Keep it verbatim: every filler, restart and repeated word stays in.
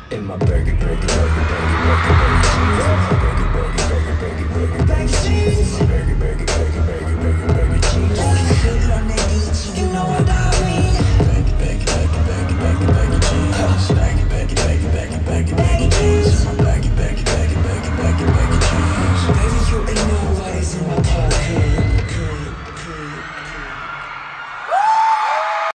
In my baggy, baggy, baggy, baggy, baggy, baggy jeans. In my baggy, baggy, baggy, baggy, baggy, baggy jeans. In my baggy, baggy, baggy, baggy